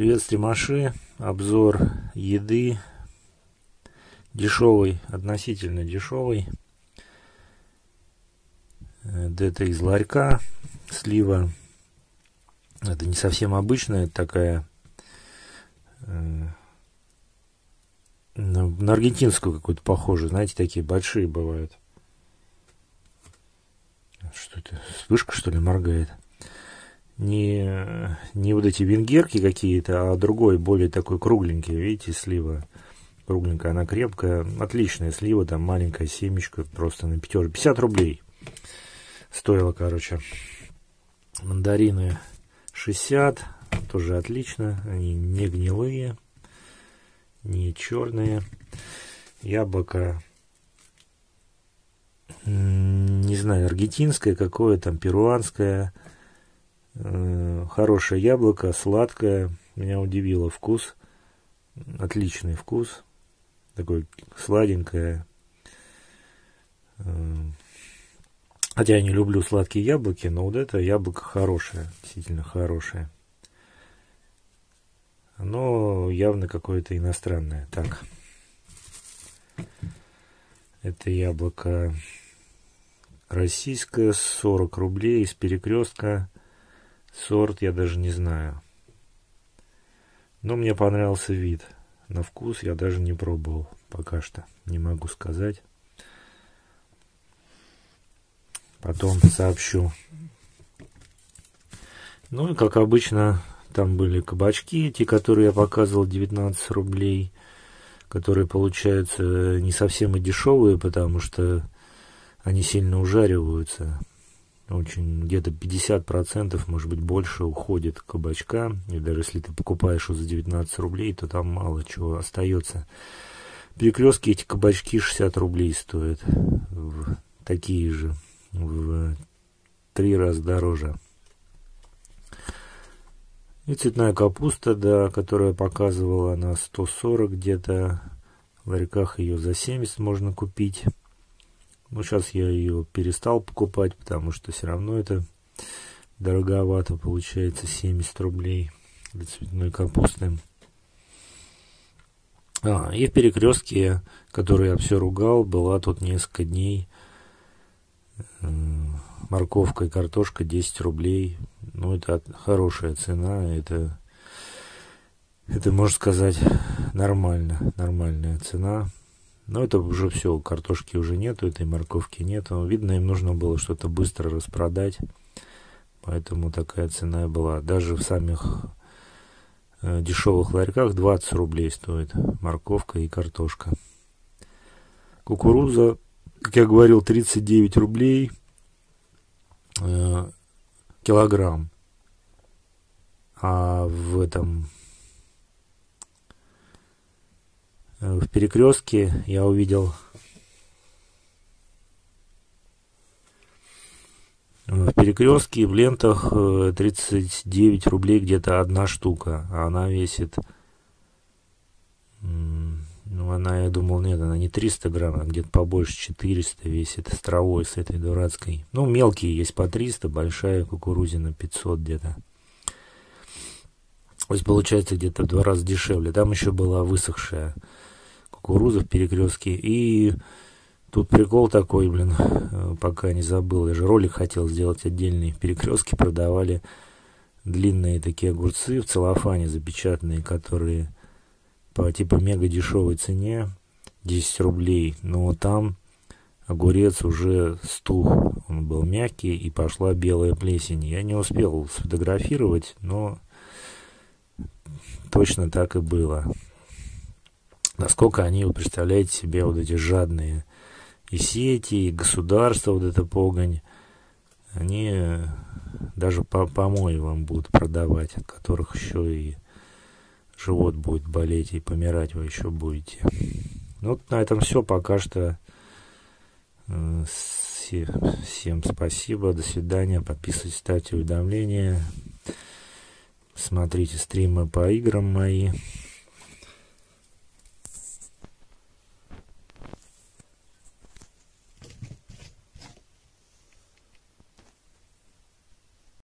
Привет, стримаши. Обзор еды. Дешевый, относительно дешевый. Это из ларька. Слива. Это не совсем обычная, это такая на аргентинскую какую-то похожую. Знаете, такие большие бывают. Что это? Вспышка, что ли, моргает? Не вот эти венгерки какие-то, а другой, более такой кругленький. Видите, слива кругленькая, она крепкая. Отличная слива, там маленькая семечка, просто на пятерку. 50 рублей стоило, короче. Мандарины 60, тоже отлично. Они не гнилые, не черные. Яблоко, не знаю, аргентинское какое там, перуанское. Хорошее яблоко, сладкое. Меня удивило вкус. Отличный вкус. Такой сладенькое. Хотя я не люблю сладкие яблоки, но вот это яблоко хорошее. Действительно хорошее. Оно явно какое-то иностранное. Так. Это яблоко российское, 40 рублей из Перекрестка. Сорт я даже не знаю. Но мне понравился вид. На вкус я даже не пробовал пока что. Не могу сказать. Потом сообщу. Ну и как обычно, там были кабачки, те, которые я показывал, 19 рублей. Которые получаются не совсем и дешевые, потому что они сильно ужариваются. Очень где-то 50%, может быть, больше уходит кабачка. И даже если ты покупаешь его за 19 рублей, то там мало чего остается. В Перекрестке эти кабачки 60 рублей стоят. Такие же. В 3 раза дороже. И цветная капуста, да, которую я показывал, она 140 где-то. В ларьках ее за 70 можно купить. Но сейчас я ее перестал покупать, потому что все равно это дороговато, получается 70 рублей для цветной капусты. И в Перекрестке, который я все ругал, была тут несколько дней морковка и картошка 10 рублей. Ну, это хорошая цена, это можно сказать, нормальная цена. Но это уже все, картошки уже нету, этой морковки нету. Видно, им нужно было что-то быстро распродать. Поэтому такая цена была. Даже в самих дешевых ларьках 20 рублей стоит морковка и картошка. Кукуруза, как я говорил, 39 рублей килограмм. А в Перекрестке я увидел в Перекрестке в лентах 39 рублей где-то одна штука, а она весит, я думал, нет, она не 300 грамм, а где-то побольше, 400 весит, с травой, с этой дурацкой. Ну, мелкие есть по 300, большая кукурузина 500 где-то. То есть получается где-то в 2 раза дешевле. Там еще была высохшая кукуруза в Перекрестке. И тут прикол такой, пока не забыл. Я же ролик хотел сделать отдельный. В Перекрестке продавали длинные такие огурцы в целлофане запечатанные, которые по типа мега дешевой цене 10 рублей. Но там огурец уже стух. Он был мягкий и пошла белая плесень. Я не успел сфотографировать, но точно так и было. Насколько они, вы представляете себе, вот эти жадные и сети, и государства, вот эта погонь, они даже помои вам будут продавать, от которых еще и живот будет болеть, и помирать вы еще будете. Ну, вот на этом все пока что. Всем спасибо, до свидания, подписывайтесь, ставьте уведомления, смотрите стримы по играм мои.